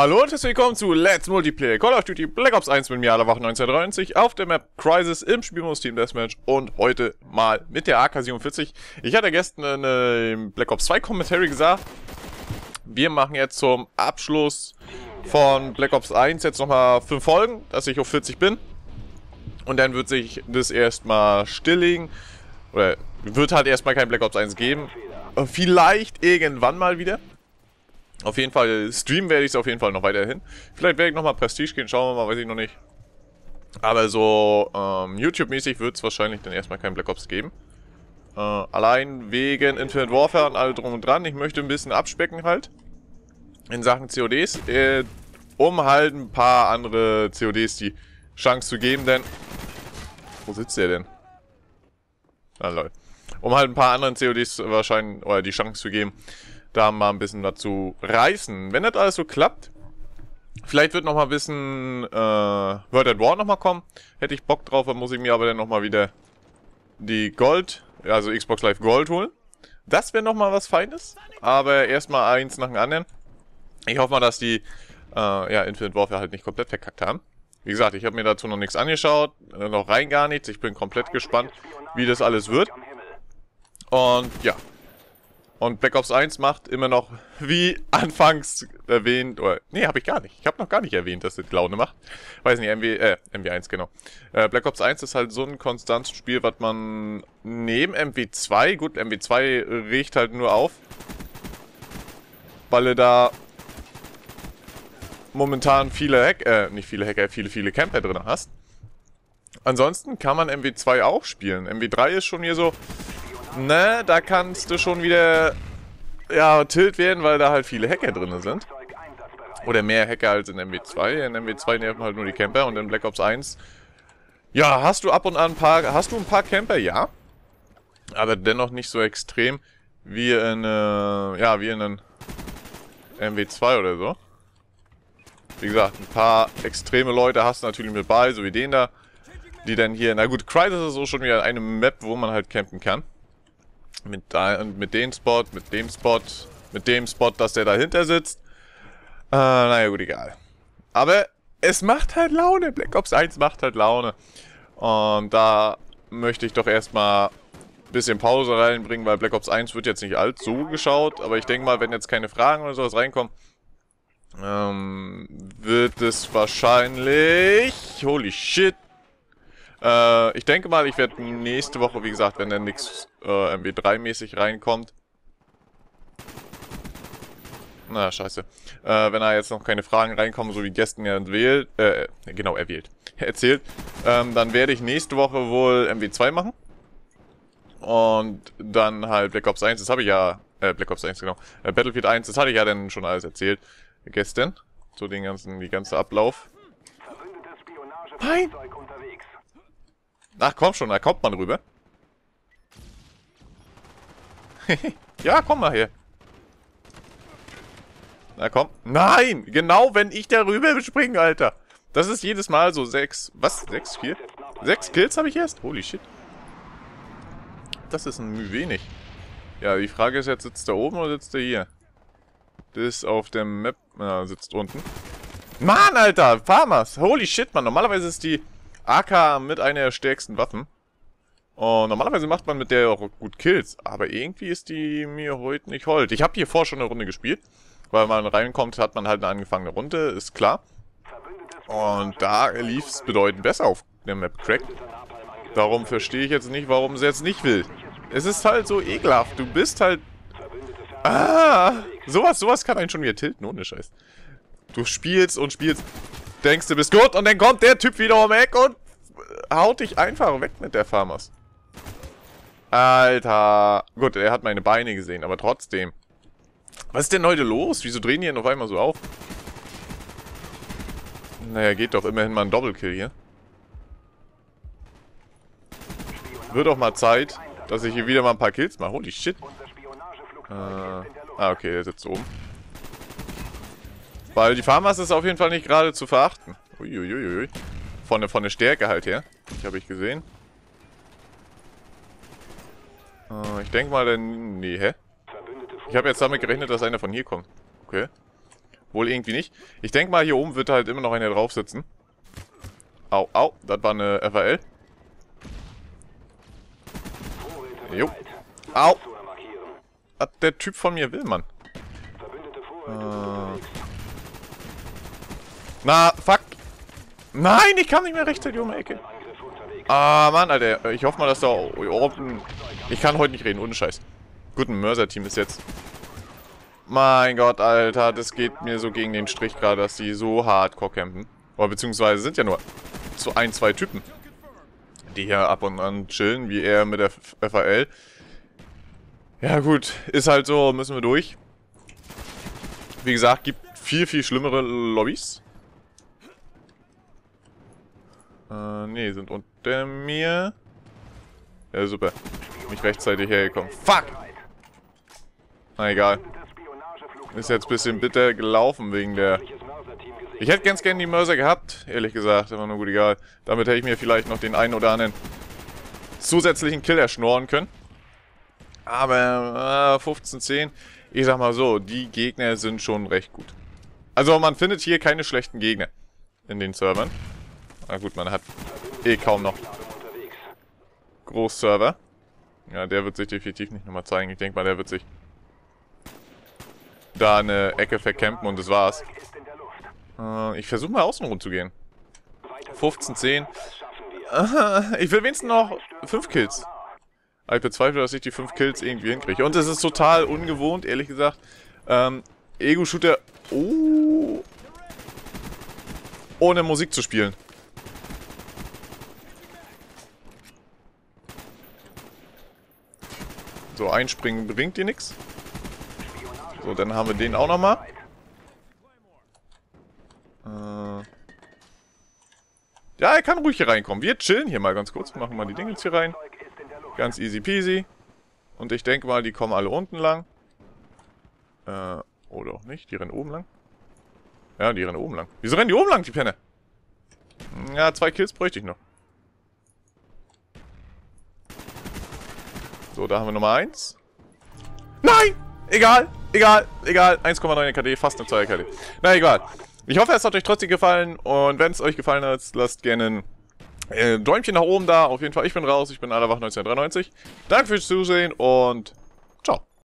Hallo und herzlich willkommen zu Let's Multiplayer Call of Duty Black Ops 1 mit mir, Alarwach 1993, auf der Map Crysis im Spielmodus Team Deathmatch und heute mal mit der AK-47. Ich hatte gestern im Black Ops 2 Commentary gesagt, wir machen jetzt zum Abschluss von Black Ops 1 jetzt nochmal 5 Folgen, dass ich auf 40 bin. Und dann wird sich das erstmal stilllegen, oder wird halt erstmal kein Black Ops 1 geben. Vielleicht irgendwann mal wieder. Auf jeden Fall streamen werde ich es auf jeden Fall noch weiterhin. Vielleicht werde ich nochmal Prestige gehen, schauen wir mal, weiß ich noch nicht. Aber so YouTube-mäßig wird es wahrscheinlich dann erstmal kein Black Ops geben. Allein wegen Infinite Warfare und alle drum und dran. Ich möchte ein bisschen abspecken halt. In Sachen CODs. Um halt ein paar andere CODs die Chance zu geben, denn... Wo sitzt der denn? Ah, lol. Um halt ein paar anderen CODs wahrscheinlich, oder die Chance zu geben, da mal ein bisschen dazu reißen. Wenn das alles so klappt, vielleicht wird noch mal ein bisschen World at War noch mal kommen. Hätte ich Bock drauf, dann muss ich mir aber dann noch mal wieder die Gold, also Xbox Live Gold holen. Das wäre noch mal was Feines, aber erstmal eins nach dem anderen. Ich hoffe mal, dass die ja, Infinite Warfare halt nicht komplett verkackt haben. Wie gesagt, ich habe mir dazu noch nichts angeschaut, noch rein gar nichts. Ich bin komplett gespannt, wie das alles wird. Und ja. Und Black Ops 1 macht immer noch, wie anfangs erwähnt, oder, nee, habe ich gar nicht. Ich habe noch gar nicht erwähnt, dass das Laune macht. Weiß nicht, MW1, genau. Black Ops 1 ist halt so ein konstantes Spiel, was man neben MW2, gut, MW2 riecht halt nur auf, weil du da momentan viele viele Camper drin hast. Ansonsten kann man MW2 auch spielen. MW3 ist schon hier so... Ne, da kannst du schon wieder, ja, tilt werden, weil da halt viele Hacker drin sind. Oder mehr Hacker als in MW2. In MW2 nerven halt nur die Camper und in Black Ops 1, ja, hast du ab und an ein paar Camper, ja. Aber dennoch nicht so extrem wie in, ja, wie in einem MW2 oder so. Wie gesagt, ein paar extreme Leute hast du natürlich mit bei, so wie den da. Die dann hier, na gut, Crysis ist so schon wieder eine Map, wo man halt campen kann. Mit dem Spot, mit dem Spot, dass der dahinter sitzt. Naja, gut, egal. Aber es macht halt Laune. Black Ops 1 macht halt Laune. Und da möchte ich doch erstmal ein bisschen Pause reinbringen, weil Black Ops 1 wird jetzt nicht allzu geschaut. Aber ich denke mal, wenn jetzt keine Fragen oder sowas reinkommen, wird es wahrscheinlich... Holy shit! Ich denke mal, ich werde nächste Woche, wie gesagt, wenn dann nichts MW3-mäßig reinkommt. Na, scheiße. Wenn da jetzt noch keine Fragen reinkommen, so wie gestern ja erzählt, dann werde ich nächste Woche wohl MW2 machen. Und dann halt Black Ops 1, das habe ich ja, Black Ops 1, genau. Battlefield 1, das hatte ich ja dann schon alles erzählt. Gestern. So die ganze Ablauf. Nein! Ach komm schon, da kommt man rüber. Ja, komm mal her. Na komm. Nein! Genau, wenn ich da rüber springe, Alter. Das ist jedes Mal so 6... Was? 6? 4? 6 Kills habe ich erst? Holy shit. Das ist ein wenig. Ja, die Frage ist jetzt, sitzt er oben oder sitzt er hier? Das ist auf der Map... sitzt unten. Mann, Alter! Farmers! Holy shit, Mann. Normalerweise ist die... AK mit einer der stärksten Waffen. Und normalerweise macht man mit der auch gut Kills. Aber irgendwie ist die mir heute nicht hold. Ich habe hier vorher schon eine Runde gespielt. Weil man reinkommt, hat man halt eine angefangene Runde, ist klar. Und da lief es bedeutend besser auf der Map Crack. Darum verstehe ich jetzt nicht, warum sie jetzt nicht will. Es ist halt so ekelhaft. Du bist halt... sowas kann einen schon wieder tilten, ohne Scheiß. Du spielst und spielst... Denkst du bist gut und dann kommt der Typ wieder um Eck und haut dich einfach weg mit der Farmers. Alter. Gut, er hat meine Beine gesehen, aber trotzdem. Was ist denn heute los? Wieso drehen die denn auf einmal so auf? Naja, geht doch immerhin mal ein Doppelkill hier. Wird doch mal Zeit, dass ich hier wieder mal ein paar Kills mache. Holy shit. Okay, der sitzt oben. Weil die Farmers ist auf jeden Fall nicht gerade zu verachten. Uiuiui. Von der Stärke halt her. Habe ich gesehen. Ich denke mal, nee, hä? Ich habe jetzt damit gerechnet, dass einer von hier kommt. Okay. Wohl irgendwie nicht. Ich denke mal, hier oben wird halt immer noch einer drauf sitzen. Au, au. Das war eine FAL. Jo. Au. Was der Typ von mir will, Mann. Na, fuck. Nein, ich kam nicht mehr rechtzeitig um die Ecke. Ah, Mann, Alter. Ich hoffe mal, dass da unten... Ich kann heute nicht reden, ohne Scheiß. Gut, ein Mörser-Team ist jetzt... Mein Gott, Alter. Das geht mir so gegen den Strich gerade, dass die so hardcore campen. Oder beziehungsweise sind ja nur so ein, zwei Typen, die hier ab und an chillen, wie er mit der FAL. Ja gut, ist halt so, müssen wir durch. Wie gesagt, gibt viel, viel schlimmere Lobbys. Nee, sind unter mir. Ja, super. Nicht rechtzeitig hergekommen. Fuck! Na egal. Ist jetzt ein bisschen bitter gelaufen wegen der... Ich hätte ganz gerne die Mörser gehabt, ehrlich gesagt. Aber nur gut, egal. Damit hätte ich mir vielleicht noch den einen oder anderen zusätzlichen Kill erschnorren können. Aber 15-10, ich sag mal so, die Gegner sind schon recht gut. Also man findet hier keine schlechten Gegner in den Servern. Na gut, man hat eh kaum noch Großserver. Ja, der wird sich definitiv nicht nochmal zeigen. Ich denke mal, der wird sich da eine Ecke vercampen und das war's. Ich versuche mal außen rum zu gehen. 15-10. Ich will wenigstens noch 5 Kills. Ich bezweifle, dass ich die 5 Kills irgendwie hinkriege. Und es ist total ungewohnt, ehrlich gesagt. Ego-Shooter ohne Musik zu spielen. So, einspringen bringt dir nichts. So, dann haben wir den auch nochmal. Ja, er kann ruhig hier reinkommen. Wir chillen hier mal ganz kurz. Machen mal die Dinge hier rein. Ganz easy peasy. Und ich denke mal, die kommen alle unten lang. Oder auch nicht. Die rennen oben lang. Ja, die rennen oben lang. Wieso rennen die oben lang, die Penner? Ja, 2 Kills bräuchte ich noch. So, da haben wir Nummer 1. Nein! Egal, egal, egal. 1,9 KD, fast eine 2 KD. Na, egal. Ich hoffe, es hat euch trotzdem gefallen. Und wenn es euch gefallen hat, lasst gerne ein Däumchen nach oben da. Auf jeden Fall, ich bin raus. Ich bin Allerwach 1993. Danke fürs Zusehen und ciao.